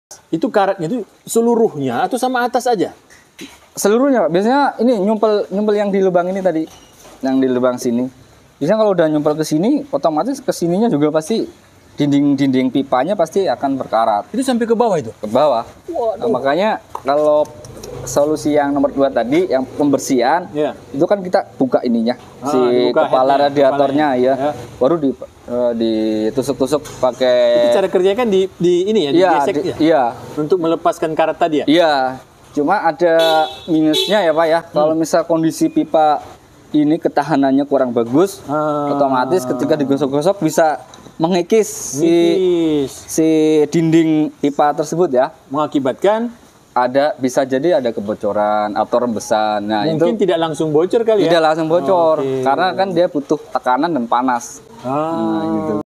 Itu karetnya itu seluruhnya atau sama atas aja? Seluruhnya, Pak. Biasanya ini nyumpel yang di lubang ini tadi, yang di lubang sini. Biasanya kalau udah nyumpel ke sini, otomatis ke sininya juga pasti dinding pipanya pasti akan berkarat. Itu sampai ke bawah itu? Ke bawah. Nah, makanya kalau solusi yang nomor 2 tadi, yang pembersihan, Ya. itu kan kita buka ininya, si dibuka kepala headnya, radiatornya kepalanya. ya. Baru ditusuk-tusuk Itu pakai. cara kerjanya kan di ini ya, Iya, digesek ya? iya. Untuk melepaskan karet tadi ya? Iya, cuma ada minusnya ya Pak ya. Kalau misal kondisi pipa ini ketahanannya kurang bagus, otomatis ketika digosok-gosok bisa mengikis si dinding pipa tersebut ya. Mengakibatkan Bisa jadi ada kebocoran atau rembesan. Nah, mungkin itu tidak langsung bocor kali ya? tidak langsung bocor Oke. karena kan dia butuh tekanan dan panas. Ah. Nah, gitu.